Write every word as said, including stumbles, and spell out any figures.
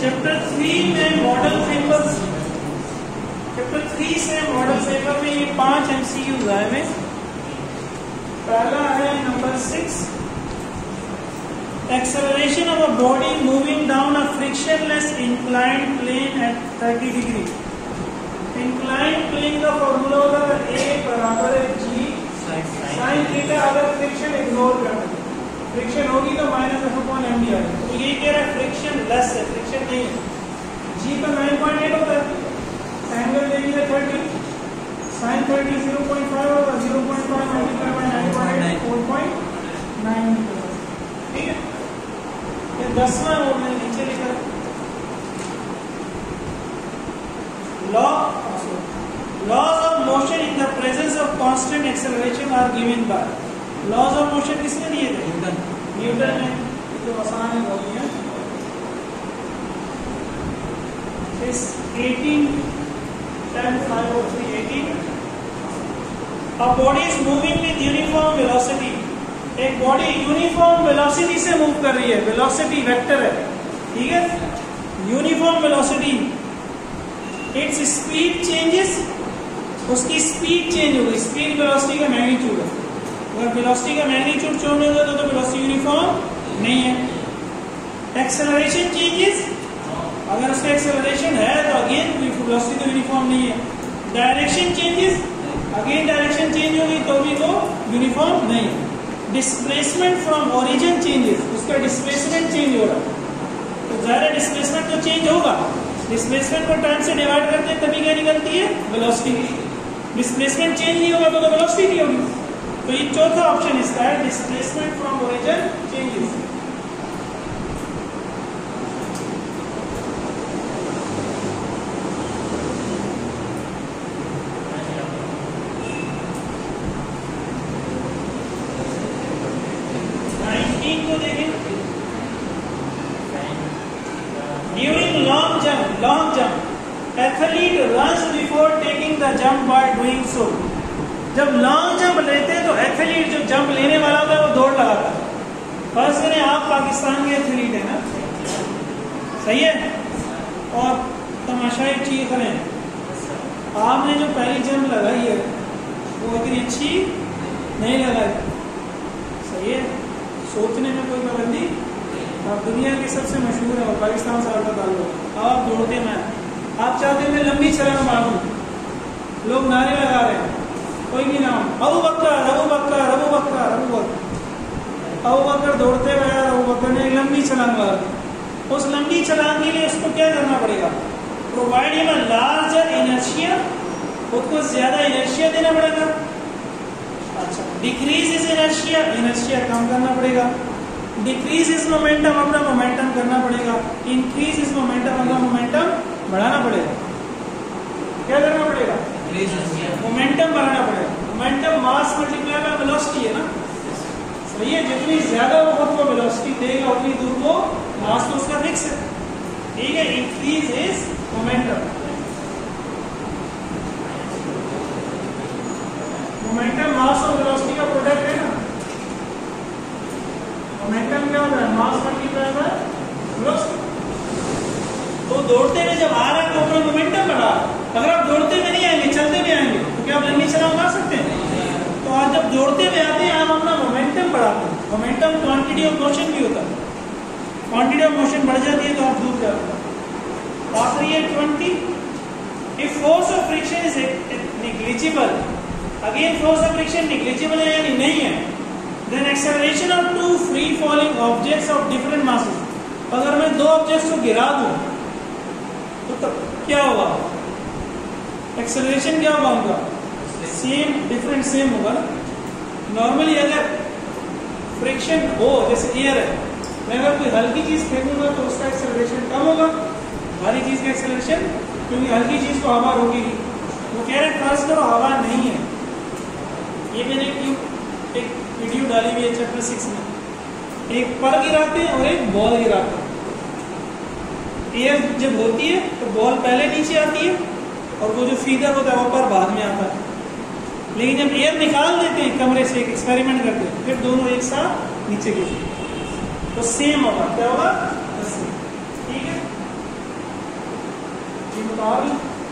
Chapter three में model papers, chapter three से model paper में ये पांच एमसीक्यूज आए हुए। पहला है number six, acceleration of a body moving down a frictionless inclined plane at thirty degree. Inclined plane का फॉर्मूला होगा ए बराबर है जी साइन थीटा। अगर फ्रिक्शन इग्नोर करना, फ्रिक्शन होगी तो minus f upon m d आएगा। तो ये कह रहा है फ्रिक्शन लेस है, फ्रिक्शन नहीं है। जी का नाइन पॉइंट एट होता है, एंगल देखिए thirty, sine thirty zero point five होगा, zero point five multiply by nine point eight, four point nine. ठीक है, ये दसवां और मैंने नीचे लिखा law laws of motion in the presence of constant acceleration are given by. Laws of motion किसने दिए थे? न्यूटन। न्यूटन ने, तो आसान है बहुत ही। इस एटीन टेन फाइव और three eighteen, a body is moving with uniform velocity. एक बॉडी यूनिफॉर्म वेलोसिटी से मूव कर रही है, वेलोसिटी वेक्टर है, ठीक है, uniform velocity. Its speed changes, उसकी स्पीड चेंज होगी। स्पीड वेलोसिटी का मैग्नीट्यूड है, अगर वेलोसिटी का मैग्नीट्यूड चेंज होगा तो वेलोसिटी यूनिफॉर्म नहीं है। एक्सेलरेशन चेंजेस, अगर उसका एक्सेलरेशन है तो अगेन वेलोसिटी तो यूनिफॉर्म नहीं है। Direction changes, again direction change होगी तो भी वो यूनिफॉर्म नहीं है। डिस्प्लेसमेंट फ्रॉम ओरिजिन चेंजेस, उसका डिस्प्लेसमेंट चेंज हो रहा है तो ज़्यादा डिस्प्लेसमेंट तो चेंज होगा। डिस्प्लेसमेंट को टाइम से डिवाइड करते हैं तभी क्या निकलती है? वेलोसिटी। डिस्प्लेसमेंट चेंज नहीं होगा तो वेलोसिटी नहीं होगी। तो ये चौथा ऑप्शन इसका है, displacement from origin changes. Nineteen को देखें, during long jump, long jump athlete runs before taking the jump by doing so. जब लॉन्ग जंप लेते हैं तो एथलीट जो जंप लेने वाला होता है वो दौड़ लगाता है। फर्स्ट करें आप पाकिस्तान के एथलीट है ना, सही है, और तमाशाई चीज करें, आपने जो पहली जंप लगाई है वो इतनी अच्छी नहीं लगाई, सही है, सोचने में कोई पाबंदी। आप दुनिया के सबसे मशहूर है और पाकिस्तान से आपका ताल्लुक, आप दौड़ते में आप चाहते हैं लंबी छलांग मारूं, लोग नारे लगा रहे हैं, कोई भी नाम, अबू बकर अबू बकर अबू बकर अबू बकर अबू बकर दौड़ते हुए यार अबू बकर ने एक लंबी छलांग मार दी। उस लंबी छलांग के लिए उसको क्या करना पड़ेगा? Provide him a larger inertia, उसको ज्यादा इनर्शिया देना पड़ेगा। अच्छा, डिक्रीज इज इनर्शिया, इनर्शिया कम करना पड़ेगा। डिक्रीज इज मोमेंटम, अपना मोमेंटम करना पड़ेगा। इंक्रीज इज मोमेंटम, अपना मोमेंटम बढ़ाना पड़ेगा। क्या करना पड़ेगा? मोमेंटम बढ़ाना पड़ेगा। Momentum mass multiply by velocity है ना, सही है। जितनी ज्यादा वो खुद को वेलोसिटी देगा उतनी दूर वो मास तो उसका फिक्स है, ठीक है। Increase his momentum, momentum mass और वेलोसिटी का प्रोडक्ट है ना। मोमेंटम क्या होता है? Mass multiply by velocity. तो दौड़ते में जब आ रहा है तो अपना मोमेंटम बढ़ा। अगर आप दौड़ते में नहीं आएंगे, चलते में आएंगे तो क्या आप लंबी छलांग मार सकते हैं? तो आज जब दौड़ते में आते हैं आप अपना मोमेंटम बढ़ाते हैं। मोमेंटम क्वांटिटी ऑफ मोशन भी होता है, क्वांटिटी ऑफ मोशन बढ़ जाती है तो आप दूर जाते हैं। आखिरी है twenty, if force of friction is negligible, again force of friction negligible है यानी नहीं है, then acceleration of two free falling objects of different masses. अगर मैं दो ऑब्जेक्ट्स को गिरा दूं तो तब क्या होगा? एक्सेलरेशन क्या होगा उनका? सेम डिफरेंट सेम होगा ना। नॉर्मली अगर फ्रिक्शन हो, जैसे एयर है, मैं अगर कोई हल्की चीज फेंकूंगा तो उसका एक्सेलरेशन कम होगा, भारी चीज का एक्सेलरेशन, क्योंकि हल्की चीज को हवा रोकेगी। वो कह रहे हैं फर्स्ट करो हवा नहीं है। ये मैंने एक वीडियो डाली हुई है चैप्टर सिक्स में, एक पर गिराते हैं और एक बॉल गिराते हैं। एयर जब होती है तो बॉल पहले नीचे आती है और वो जो फीडर होता है वो पर बाद में आता है। लेकिन जब एयर निकाल देते हैं कमरे से, एक एक्सपेरिमेंट करते हैं, फिर दोनों एक साथ नीचे गिरते हैं तो सेम होगा। क्या होगा? ठीक है। जी बता रही